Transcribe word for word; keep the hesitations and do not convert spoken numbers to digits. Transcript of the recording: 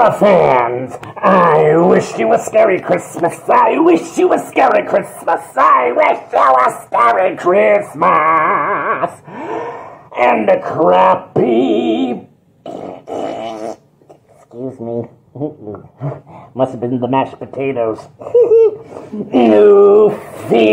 Adassa fans, I wish you a scary Christmas. I wish you a scary Christmas. I wish you a scary Christmas. And a crappy... Excuse me. Must have been the mashed potatoes. New feet.